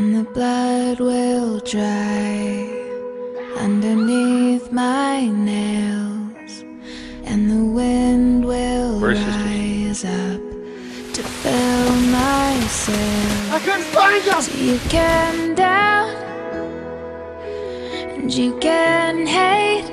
and the blood will dry underneath my nails, and the wind will rise up to fill my sails. I couldn't find them! So you can doubt and you can hate,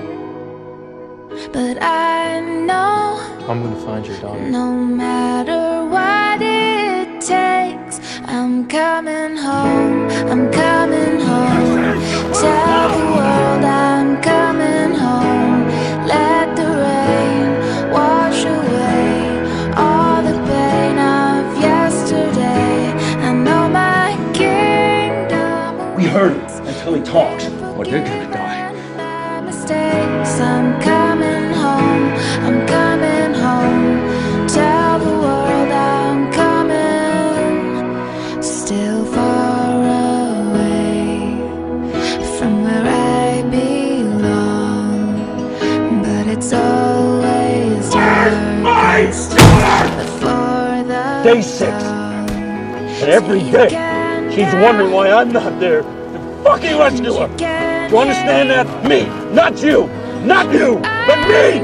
but I know I'm gonna find your daughter. no matter what it takes, I'm coming home, I'm coming home. Tell the world I'm coming home. Let the rain wash away all the pain of yesterday. I know my kingdom. We heard him until he talks, or they're gonna die. My mistakes, I'm coming home, I'm coming home. Tell the world I'm coming. Still far away from where I belong, but it's always darkest before the Day 6. dawn. And every day, she's wondering why I'm not there to fucking rescue her. Do you understand that? Me, not you. Not you, but me!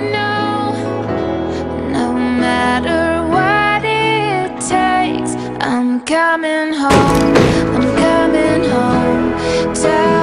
No matter what it takes, I'm coming home, I'm coming home. Tell